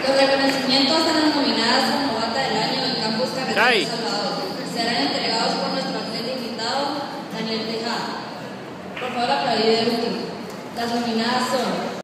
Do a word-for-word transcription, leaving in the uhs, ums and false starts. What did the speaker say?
Los reconocimientos a las nominadas a Novata del Año en Campus Carretera de Salvador serán entregados por nuestro atleta invitado, Daniel Tejada. Por favor, aplaudir el último. Las nominadas son